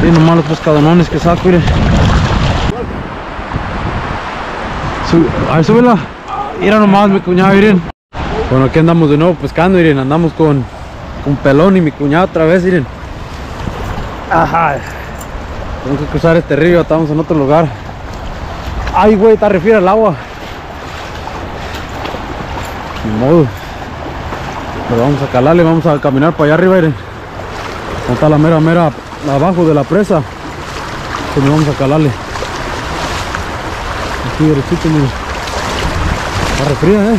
Y nomás los pescadonones que saco, miren. A ver, súbela. Mira nomás, mi cuñado, miren. Bueno, aquí andamos de nuevo pescando, miren. Andamos con Pelón y mi cuñado otra vez, miren. Ajá. Tenemos que cruzar este río, estamos en otro lugar. Ay, güey, está refiere el agua. Ni modo. Pero vamos a calarle, vamos a caminar para allá arriba, miren. Donde está la mera abajo de la presa. Pues vamos a calarle. Aquí derechito, miren. Está refría, miren.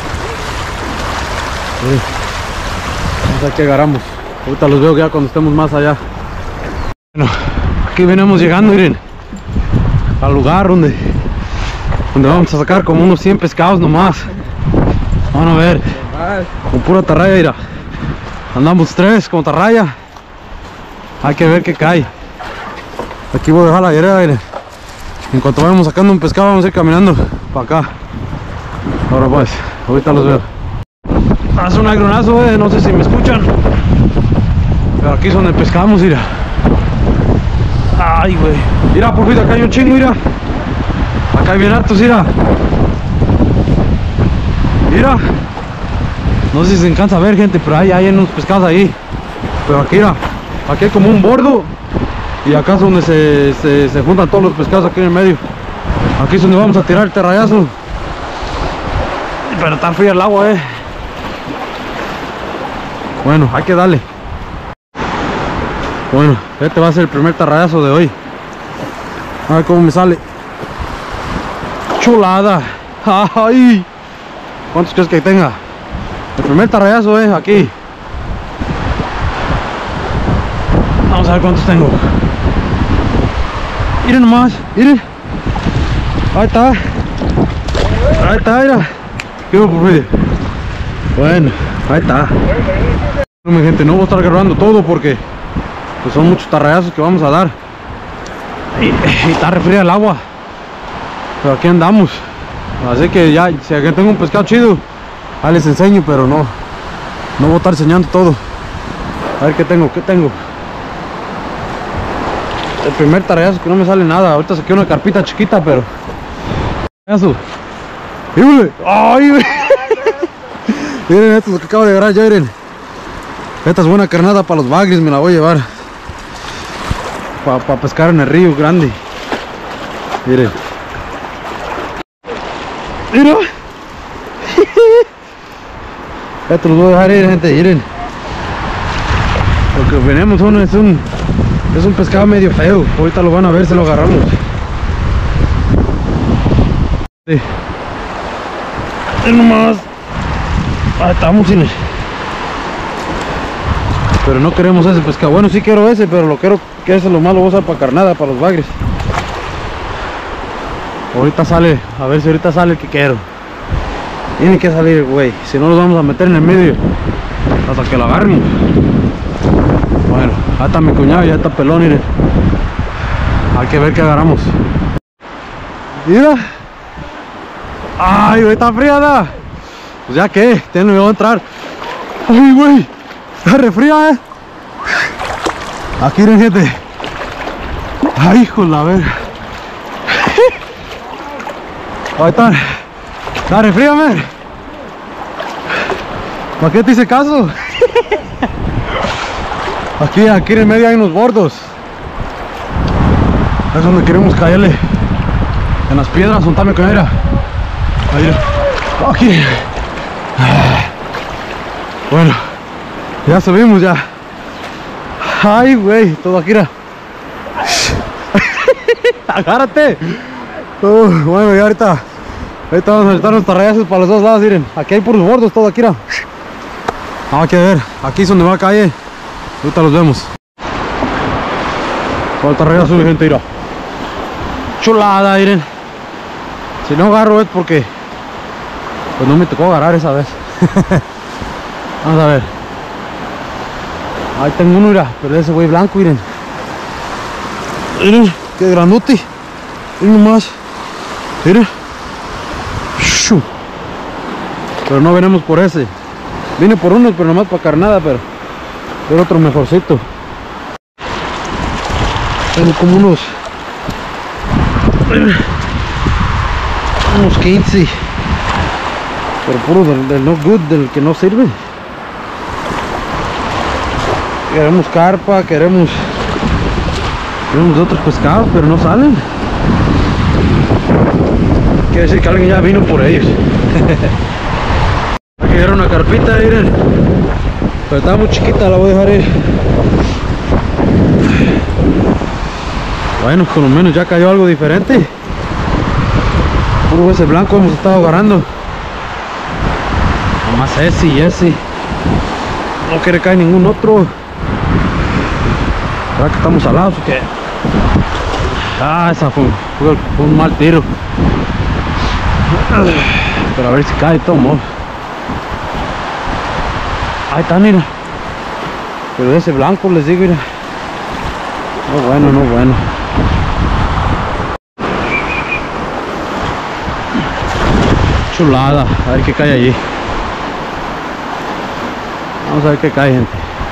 Vamos a ver que agarramos. Ahorita los veo ya cuando estemos más allá. Bueno, aquí venimos llegando, miren, al lugar donde vamos a sacar como unos 100 pescados nomás. Vamos a ver, con pura tarraya, mira. Andamos 3 con tarraya. Hay que ver qué cae. Aquí voy a dejar la hielera, miren. En cuanto vayamos sacando un pescado, vamos a ir caminando para acá. Ahora pues, ahorita los veo. Hace un agronazo, no sé si me escuchan. Pero aquí es donde pescamos, mira. Ay, güey. Mira, por fin, acá hay un chingo, mira. Acá hay bien hartos, mira. Mira. No sé si se alcanza a ver, gente, pero hay unos pescados ahí. Pero aquí, mira. Aquí hay como un bordo. Y acá es donde se juntan todos los pescados aquí en el medio. Aquí es donde vamos a tirar el terrayazo. Pero está fría el agua, Bueno, hay que darle. Bueno, este va a ser el primer tarrayazo de hoy. A ver cómo me sale. Chulada. Ay. ¿Cuántos crees que tenga? El primer tarrayazo, aquí. Vamos a ver cuántos tengo. Miren nomás, miren. Ahí está. Ahí está, mira. ¿Qué hubo, por fin? Bueno, ahí está. Bueno, mi gente, no voy a estar grabando todo porque pues son muchos tarrayazos que vamos a dar. Y está refría el agua. Pero aquí andamos. Así que ya, si aquí tengo un pescado chido, ahí les enseño, pero no voy a estar enseñando todo. A ver qué tengo. El primer tarrayazo que no me sale nada. Ahorita saqué una carpita chiquita, pero eso. ¡Ay, güey! Miren esto que acabo de agarrar ya, miren. Esta es buena carnada para los bagres, me la voy a llevar. Para pescar en el río grande. Miren. Mira. Esto los voy a dejar ir, gente, miren. Lo que venimos es un pescado medio feo. Ahorita lo van a ver, se lo agarramos. Sí. Nomás. Ahí estamos, cine. Pero no queremos ese pescado. Bueno, sí quiero ese, pero lo quiero que ese lo malo voy a usar para carnada, para los bagres. Ahorita sale, a ver si ahorita sale el que quiero. Tiene que salir, güey. Si no, los vamos a meter en el medio hasta que lo agarremos. Bueno, ahí está mi cuñado, ya está Pelón, miren. Hay que ver qué agarramos. Mira. Ay, güey, está fría, ¿no? Pues ya que, me voy a entrar. Ay, güey, está refría, Aquí, miren, gente. Ay, hijo, la verga. Ahí está. Está refría, man. ¿Para qué te hice caso? Aquí en el medio hay unos bordos. Es donde queremos caerle. En las piedras, soltame con ella. Ahí. Aquí. Bueno, ya subimos ya. Ay, güey, todo aquí era. Agárrate. Bueno, ya ahorita vamos a necesitar unos tarrayazos para los dos lados, miren. Aquí hay puros bordos, todo aquí era. Vamos a ver, aquí es donde va a caer. Ahorita los vemos. ¿Cuál tarrayazo, gente? Mira. Chulada, miren. Si no agarro es porque pues no me tocó agarrar esa vez. Vamos a ver. Ahí tengo uno, mira, pero ese güey blanco, miren. Miren, qué grandote. Miren nomás. Miren. Pero no venimos por ese. Vine por uno, pero nomás para carnada, pero otro mejorcito. Tengo como unos 15, pero puro del no good, del que no sirve. Queremos carpa, queremos de otros pescados, pero no salen. Quiere decir que alguien ya vino por ellos. Aquí era una carpita, miren, pero está muy chiquita, la voy a dejar ir. Bueno, por lo menos ya cayó algo diferente. Puro ese blanco hemos estado agarrando. Nomás ese y ese. No quiere caer ningún otro. ¿Será que estamos salados o qué? Ah, esa fue un mal tiro. Pero a ver si cae todo modo. Ahí está, mira. Pero ese blanco les digo, mira. No bueno, no bueno. Chulada, a ver qué cae allí. Vamos a ver qué cae, gente.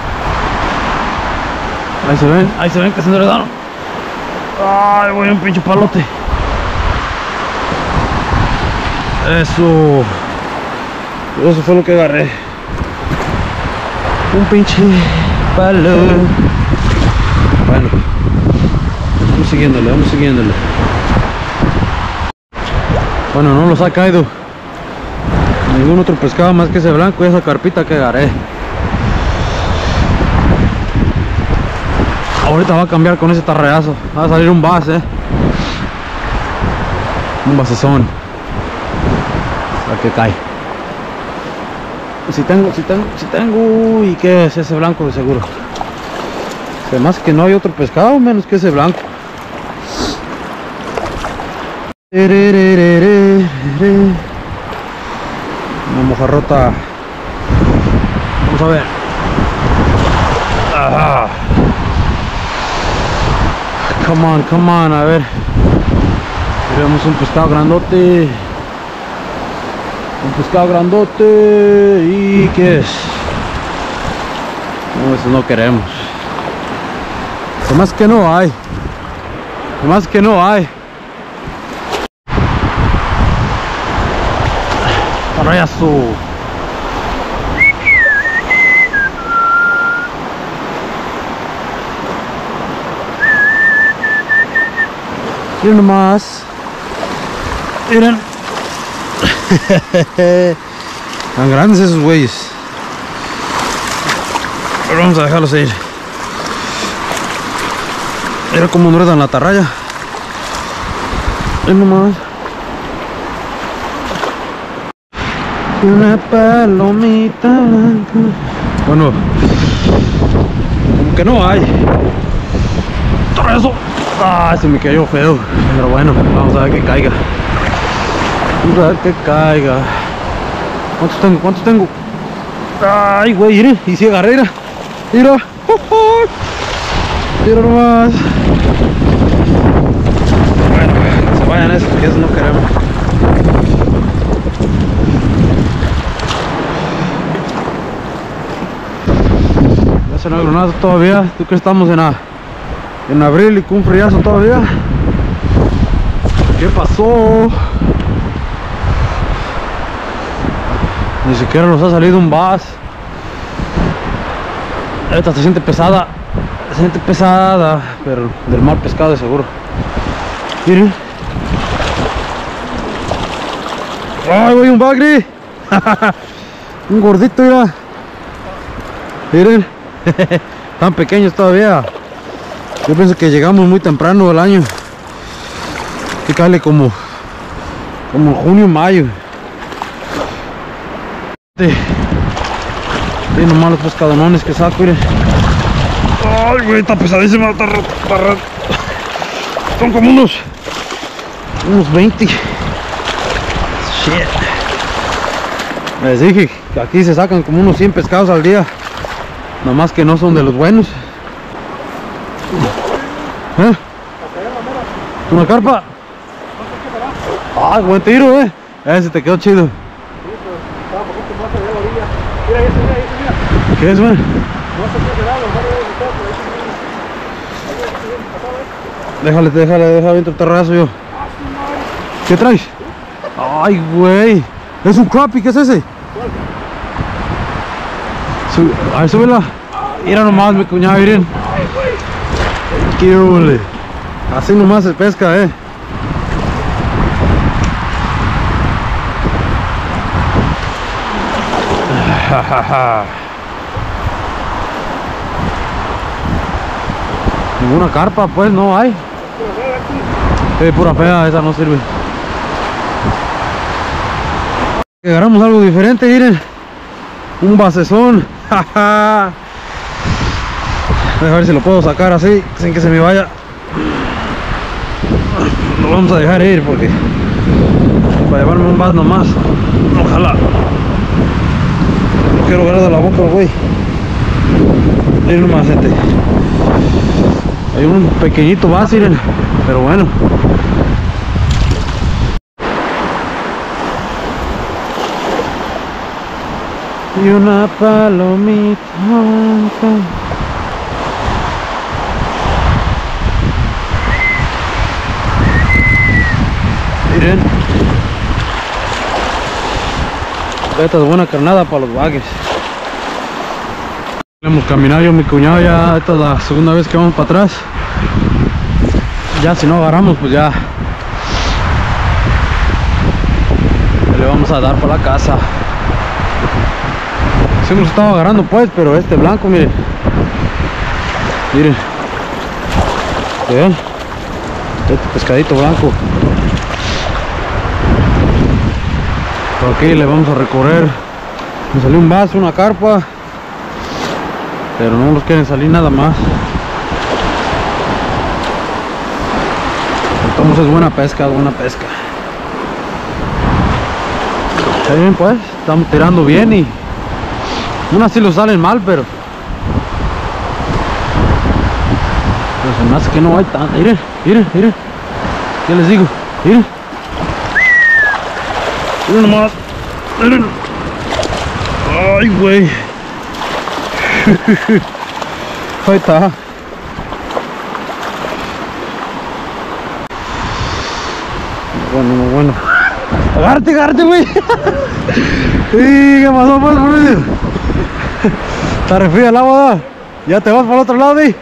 Ahí se ven que se enredaron. Ay, voy un pinche palote. Eso fue lo que agarré. Un pinche palo. Bueno, vamos siguiéndole. Bueno, no nos ha caído ningún otro pescado más que ese blanco y esa carpita que agarré. Ahorita va a cambiar con ese tarreazo. Va a salir un bass, un basezón. A ver qué cae. Si tengo. ¿Y qué es ese blanco de seguro? Además que no hay otro pescado menos que ese blanco. Una mojarrota. Vamos a ver. Ah. Come on, a ver. Tenemos un pescado grandote. ¿Y qué es? No, eso no queremos. Además que no hay. Rayazo. Miren nomás. Miren. Tan grandes esos güeyes. Pero vamos a dejarlos ir. Mira cómo enredan la atarraya. Miren nomás. Una palomita blanca. Bueno, como que no hay. ¡Torrezo! Ah, se me cayó feo. Pero bueno, vamos a ver que caiga. ¿Cuántos tengo? Ay, güey, mire. Y si agarré, mira. Mira nomás. Bueno, que se vayan esos, que esos no queremos. No hay granazo todavía. ¿Tú crees que estamos en abril y con un friazo todavía? ¿Qué pasó? Ni siquiera nos ha salido un bass. Esta se siente pesada. Pero del mal pescado de seguro. Miren. ¡Ay, voy un bagre! Un gordito, mira. Miren. Tan pequeños todavía. Yo pienso que llegamos muy temprano del año. Que cae como junio, mayo. Tiene nomás los pescadonones que saco, miren. Ay, güey, está pesadísima. Son como unos 20. Shit. Les dije que aquí se sacan como unos 100 pescados al día. Nomás que no son de los buenos. ¿Una carpa? Ah, buen tiro, ese te quedó chido. ¿Qué es, man? Déjale dentro el terrazo yo. ¿Qué traes? Ay, güey. Es un crappie, ¿qué es ese? A ver, súbela. Mira nomás, mi cuñado, miren. Qué hule. Así nomás se pesca, Ninguna carpa, pues, no hay. Pura fea, esa no sirve. Agarramos algo diferente, miren. Un basezón. A ver si lo puedo sacar así, sin que se me vaya. Lo vamos a dejar ir porque para llevarme un vas nomás. Ojalá. No quiero agarrar de la boca, güey. Miren nomás, gente. Hay un pequeñito vas, miren. Pero bueno. Y una palomita. Miren. Esta es buena carnada para los bagues. Hemos caminado yo y mi cuñado ya. Esta es la segunda vez que vamos para atrás. Ya si no agarramos, pues ya le vamos a dar para la casa. Sí hemos estado agarrando pues, pero este blanco, miren. Miren. ¿Ven? Este pescadito blanco. Por aquí le vamos a recorrer. Me salió un vaso, una carpa, pero no nos quieren salir nada más. Entonces es buena pesca, buena pesca. Está bien pues, estamos tirando bien y unas sí lo salen mal, pero se me hace que no hay tanto. Miren, miren, miren. ¿Qué les digo? Miren. Miren nomás. Miren. Ay, güey. Ahí está. Bueno. Agárrate, güey. ¿Qué pasó, pues, boludo? Está refría el agua, ¿da? ¿Ya te vas para el otro lado, ¿sí?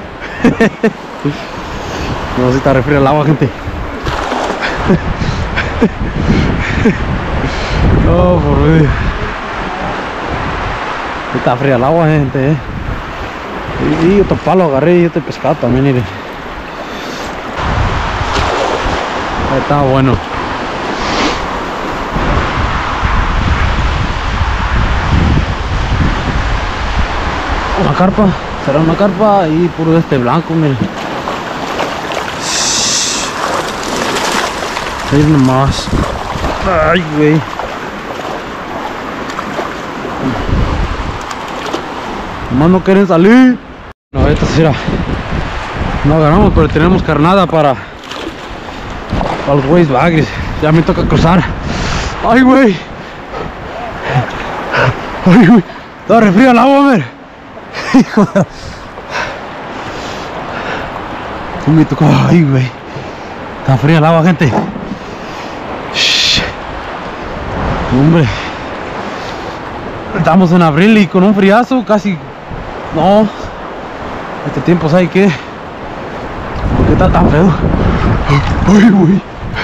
No, si está refría el agua, gente. No, por Dios. Está fría el agua, gente, Y otro palo agarré y este pescado también, miren. Está bueno. Una carpa, será una carpa y puro de este blanco, miren. Ahí nomás. Ay, güey. Nomás no quieren salir. No, esta sí era. No agarramos, pero tenemos carnada para los güeyes bagres. Ya me toca cruzar. Ay, güey. Ay, güey. Está refría el agua, ver. Hijo de... Me tocó. Ay, güey. Está fría el agua, gente. Shh. Hombre. Estamos en abril y con un friazo casi. No. Este tiempo, ¿sabe qué? ¿Por qué está tan feo? Ay, güey.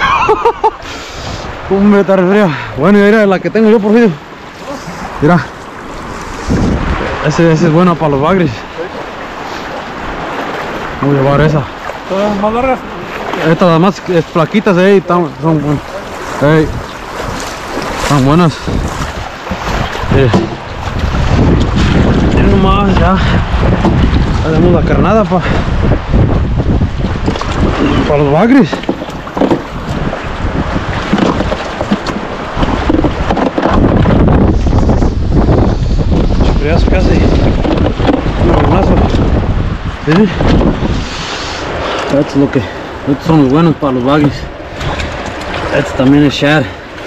Hombre, está re fría. Bueno, mira la que tengo yo por video. Mira. Ese es bueno para los bagres. Voy a llevar esa. ¿Todas más largas? Estas además flaquitas, son buenas. Están buenas. Miren nomás, ya. Hacemos la carnada para los bagres. Friazo casi. Un hornazo. Esto es lo que. Estos son los buenos para los bagres. Este también es shad.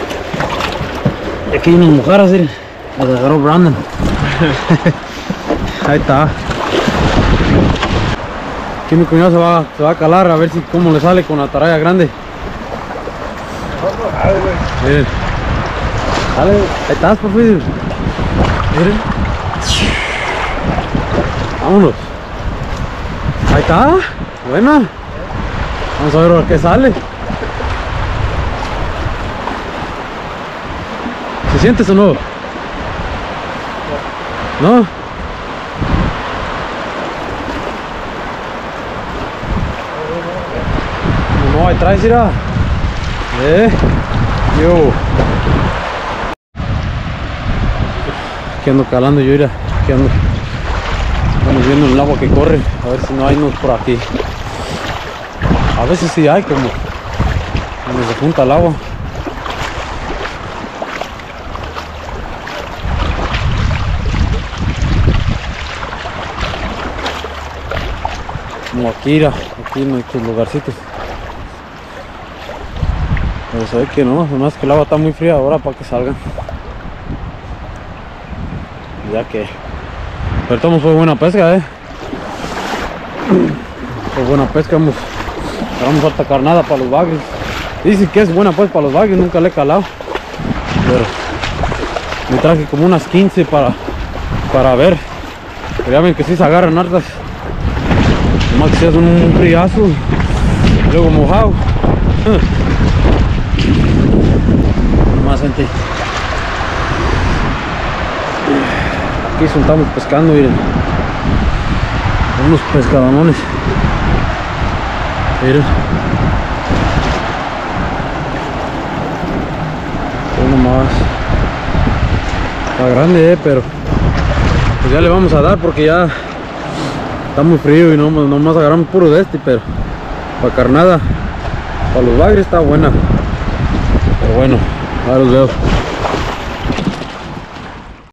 Y aquí hay unas mojaras, miren. Las agarró Brandon. Ahí está. Aquí mi cuñado se va a calar a ver si cómo le sale con la ataraya grande. Miren. Dale, ahí estás, por fin. Miren. Vámonos. Ahí está. Buena. Vamos a ver qué sale. ¿Se siente o no? ¿No? No, ahí traes, mira. Yo. Aquí ando calando yo, mira. Aquí ando. Estamos viendo el agua que corre. A ver si no hay unos por aquí. A veces sí hay, como cuando se junta el agua. Como aquí, mira, aquí en estos lugarcitos. Pero se ve que no, además que el agua está muy fría ahora para que salgan. Ya que pero fue buena pesca, fue buena pesca, vamos harta carnada para los bagres. Dicen que es buena pues para los bagres, nunca le he calado. Pero me traje como unas 15 para ver. Pero ya ven que sí se agarran hartas. Nomás que si es un friazo, luego mojado. Más gente. Aquí estamos pescando, miren. Unos pescadonones. Miren. Uno más. Está grande, pero pues ya le vamos a dar porque ya está muy frío y nomás agarramos puro de este, pero para carnada, para los bagres está buena. Pero bueno, ahora los veo.